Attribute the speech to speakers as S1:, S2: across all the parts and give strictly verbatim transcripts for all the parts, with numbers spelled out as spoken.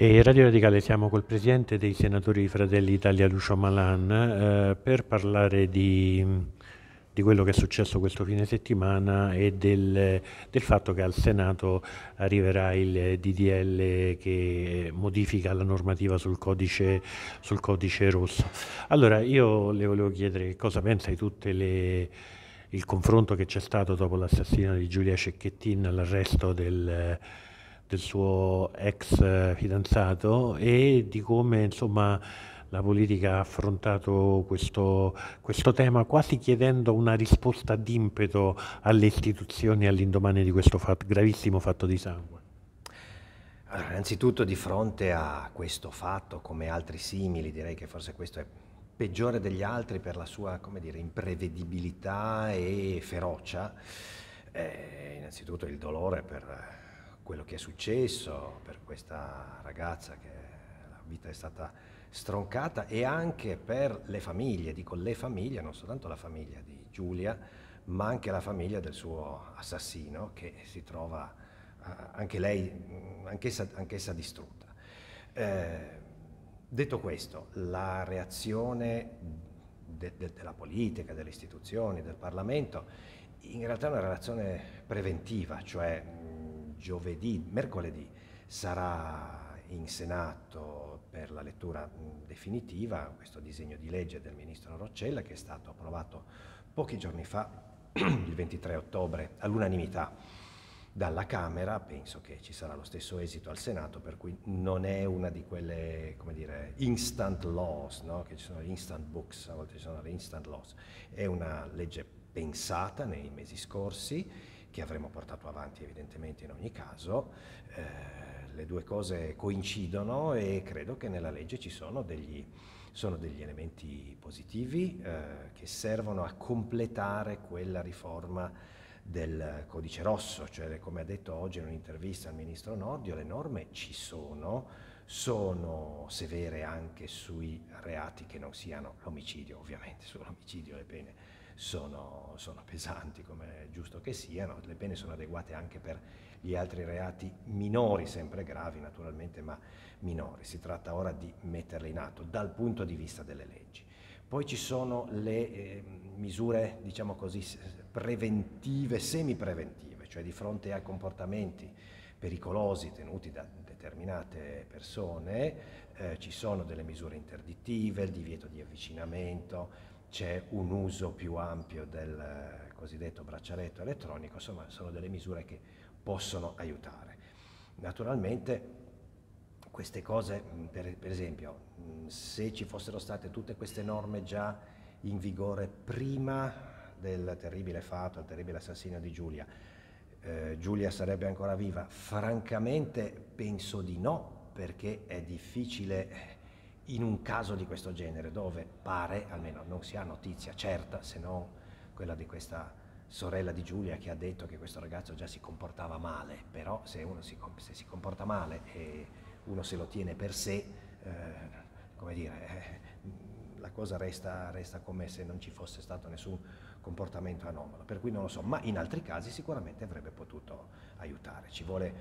S1: E Radio Radicale siamo col presidente dei senatori di Fratelli Italia Lucio Malan eh, per parlare di, di quello che è successo questo fine settimana e del, del fatto che al Senato arriverà il D D L che modifica la normativa sul codice, sul codice rosso. Allora io le volevo chiedere che cosa pensa di tutte le il confronto che c'è stato dopo l'assassinio di Giulia Cecchettin, l'arresto del, del suo ex eh, fidanzato e di come insomma la politica ha affrontato questo, questo tema quasi chiedendo una risposta d'impeto alle istituzioni all'indomani di questo fatto, gravissimo fatto di sangue.
S2: Allora, innanzitutto di fronte a questo fatto, come altri simili, direi che forse questo è peggiore degli altri per la sua, come dire, imprevedibilità e ferocia. Eh, innanzitutto il dolore per quello che è successo, per questa ragazza che la vita è stata stroncata e anche per le famiglie, dico le famiglie, non soltanto la famiglia di Giulia, ma anche la famiglia del suo assassino che si trova eh, anche lei, anch'essa, anch'essa distrutta. Eh, detto questo, la reazione de, de, della politica, delle istituzioni, del Parlamento, in realtà è una reazione preventiva, cioè mh, giovedì, mercoledì sarà in Senato per la lettura mh, definitiva questo disegno di legge del ministro Roccella che è stato approvato pochi giorni fa, il ventitré ottobre, all'unanimità dalla Camera. Penso che ci sarà lo stesso esito al Senato, per cui non è una di quelle, come dire, instant laws, no? Che ci sono le instant books, a volte ci sono le instant laws. È una legge pensata nei mesi scorsi, che avremo portato avanti evidentemente in ogni caso. Eh, le due cose coincidono e credo che nella legge ci sono degli, sono degli elementi positivi eh, che servono a completare quella riforma del codice rosso, cioè come ha detto oggi in un'intervista al ministro Nordio, le norme ci sono, sono severe anche sui reati che non siano l'omicidio, ovviamente sull'omicidio le pene sono, sono pesanti come è giusto che siano, le pene sono adeguate anche per gli altri reati minori, sempre gravi naturalmente, ma minori. Si tratta ora di metterle in atto dal punto di vista delle leggi. Poi ci sono le eh, misure, diciamo così, preventive, semi-preventive, cioè di fronte a comportamenti pericolosi tenuti da determinate persone, eh, ci sono delle misure interdittive, il divieto di avvicinamento, c'è un uso più ampio del eh, cosiddetto braccialetto elettronico, insomma sono delle misure che possono aiutare. Naturalmente queste cose, per, per esempio, se ci fossero state tutte queste norme già in vigore prima del terribile fatto, il terribile assassinio di Giulia, eh, Giulia sarebbe ancora viva? Francamente penso di no, perché è difficile in un caso di questo genere, dove pare, almeno non si ha notizia certa, se non quella di questa sorella di Giulia che ha detto che questo ragazzo già si comportava male, però se uno si, se si comporta male e uno se lo tiene per sé, eh, come dire, eh, la cosa resta, resta come se non ci fosse stato nessun comportamento anomalo, per cui non lo so, ma in altri casi sicuramente avrebbe potuto aiutare. Ci vuole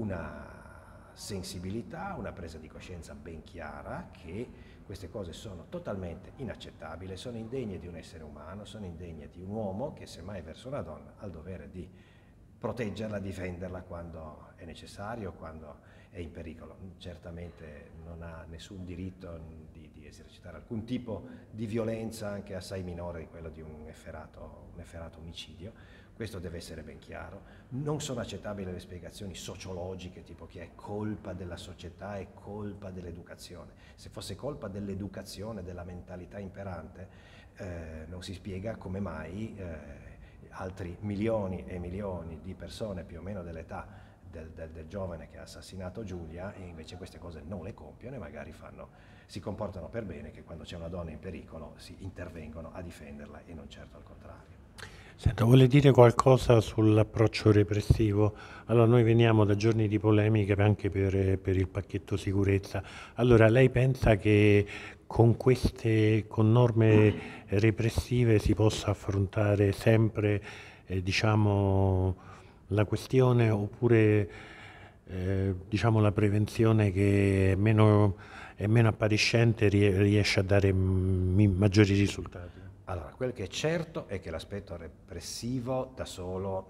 S2: una sensibilità, una presa di coscienza ben chiara che queste cose sono totalmente inaccettabili, sono indegne di un essere umano, sono indegne di un uomo che semmai verso una donna ha il dovere di proteggerla, difenderla quando è necessario, quando è in pericolo. Certamente non ha nessun diritto di, di esercitare alcun tipo di violenza, anche assai minore di quello di un efferato, un efferato omicidio. Questo deve essere ben chiaro. Non sono accettabili le spiegazioni sociologiche, tipo che è colpa della società, è colpa dell'educazione. Se fosse colpa dell'educazione, della mentalità imperante, eh, non si spiega come mai eh, altri milioni e milioni di persone più o meno dell'età del, del, del giovane che ha assassinato Giulia e invece queste cose non le compiono e magari fanno, si comportano per bene, che quando c'è una donna in pericolo si intervengono a difenderla e non certo al contrario.
S1: Senta, vuole dire qualcosa sull'approccio repressivo? Allora, noi veniamo da giorni di polemiche anche per, per il pacchetto sicurezza. Allora, lei pensa che con queste, con norme repressive si possa affrontare sempre, eh, diciamo, la questione oppure eh, diciamo la prevenzione che è meno, è meno appariscente rie- riesce a dare mm, maggiori risultati?
S2: Allora, quel che è certo è che l'aspetto repressivo da solo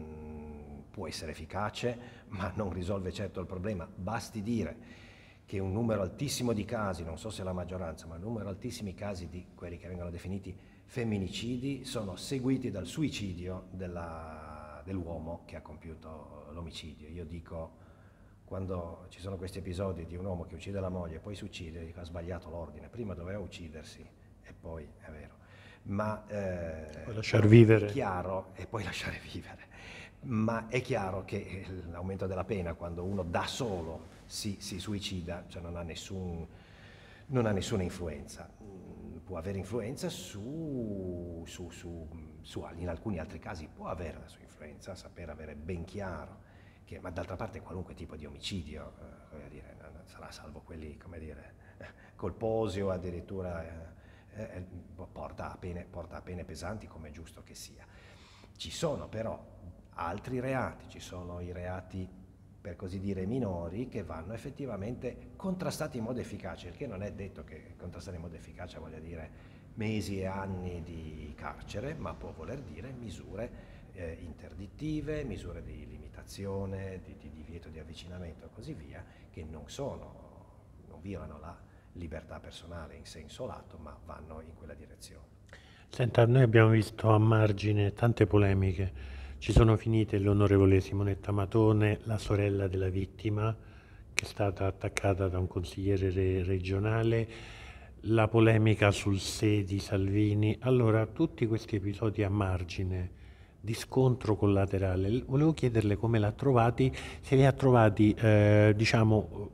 S2: mh, può essere efficace, ma non risolve certo il problema. Basti dire che un numero altissimo di casi, non so se la maggioranza, ma un numero altissimo di casi di quelli che vengono definiti femminicidi sono seguiti dal suicidio della, dell'uomo che ha compiuto l'omicidio. Io dico, quando ci sono questi episodi di un uomo che uccide la moglie e poi si uccide, dico, ha sbagliato l'ordine, prima doveva uccidersi e poi è vero. Ma eh,
S1: Puoi lasciar vivere.
S2: è chiaro, e poi lasciare vivere, ma è chiaro che l'aumento della pena quando uno da solo si, si suicida, cioè non ha, nessun, non ha nessuna influenza. Può avere influenza su, su, su, su, in alcuni altri casi può avere la sua influenza, saper avere ben chiaro, che, ma d'altra parte qualunque tipo di omicidio, eh, voglio dire, sarà salvo quelli, come dire, colposi o addirittura... Eh, Eh, porta, a pene, porta a pene pesanti, come è giusto che sia. Ci sono però altri reati, ci sono i reati per così dire minori che vanno effettivamente contrastati in modo efficace, il che non è detto che contrastare in modo efficace voglia dire mesi e anni di carcere, ma può voler dire misure eh, interdittive, misure di limitazione, di, di divieto di avvicinamento e così via, che non sono, non violano la libertà personale in senso lato, ma vanno in quella direzione.
S1: Senta, noi abbiamo visto a margine tante polemiche, ci sono finite l'onorevole Simonetta Matone, la sorella della vittima, che è stata attaccata da un consigliere re regionale, la polemica sul S E di Salvini. Allora, tutti questi episodi a margine di scontro collaterale, volevo chiederle come l'ha trovati, se li ha trovati, eh, diciamo,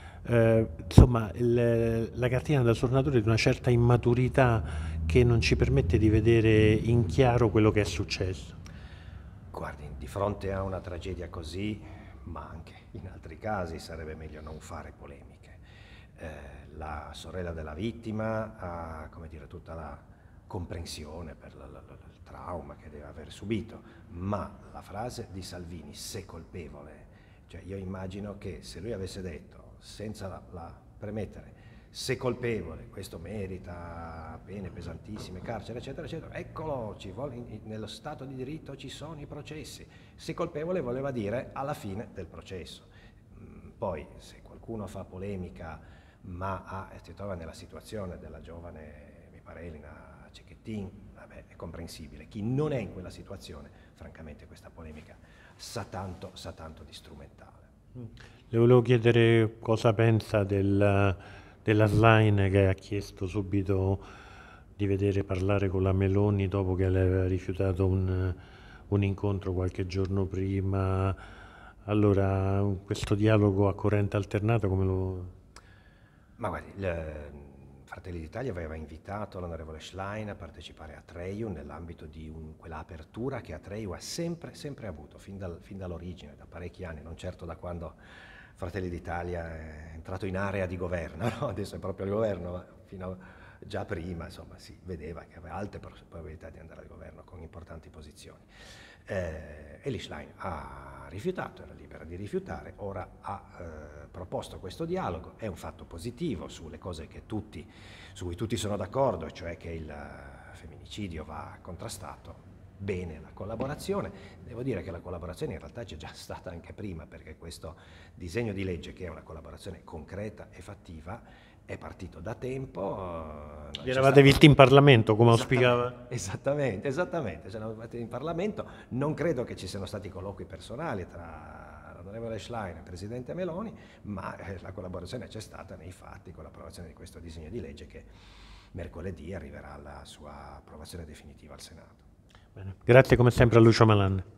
S1: Uh, insomma, il, la cartina da tornatore di una certa immaturità che non ci permette di vedere in chiaro quello che è successo.
S2: Guardi, di fronte a una tragedia così, ma anche in altri casi, sarebbe meglio non fare polemiche. Eh, la sorella della vittima ha, come dire, tutta la comprensione per la, la, la, il trauma che deve aver subito, ma la frase di Salvini, se colpevole, cioè io immagino che se lui avesse detto senza la, la premettere, se colpevole, questo merita pene pesantissime, carcere, eccetera, eccetera, eccolo, ci vuole, in, nello Stato di diritto ci sono i processi. Se colpevole voleva dire alla fine del processo. Poi, se qualcuno fa polemica, ma ha, si trova nella situazione della giovane, mi pare Elena Cecchettin, vabbè, è comprensibile. Chi non è in quella situazione, francamente, questa polemica sa tanto, sa tanto di strumentale.
S1: Le volevo chiedere cosa pensa del, della Schlein che ha chiesto subito di vedere parlare con la Meloni dopo che le aveva rifiutato un, un incontro qualche giorno prima. Allora, questo dialogo a corrente alternata come lo...
S2: Ma guardi, il Fratelli d'Italia aveva invitato l'onorevole Schlein a partecipare a Treu nell'ambito di un, quella apertura che a Treu ha sempre, sempre avuto, fin, dal, fin dall'origine, da parecchi anni, non certo da quando Fratelli d'Italia è entrato in area di governo, no? Adesso è proprio il governo, ma fino a, già prima insomma, si vedeva che aveva alte probabilità di andare al governo con importanti posizioni. Eh, Eli Schlein ha rifiutato, era libera di rifiutare, ora ha eh, proposto questo dialogo, è un fatto positivo sulle cose che tutti, su cui tutti sono d'accordo, cioè che il femminicidio va contrastato. Bene la collaborazione, devo dire che la collaborazione in realtà c'è già stata anche prima, perché questo disegno di legge, che è una collaborazione concreta e fattiva, è partito da tempo.
S1: Vi eravate visti in Parlamento, come auspicava?
S2: Esattamente, esattamente, ci eravamo visti in Parlamento, non credo che ci siano stati colloqui personali tra l'onorevole Schlein e il Presidente Meloni, ma la collaborazione c'è stata nei fatti con l'approvazione di questo disegno di legge che mercoledì arriverà alla sua approvazione definitiva al Senato.
S1: Bene. Grazie come sempre a Lucio Malan.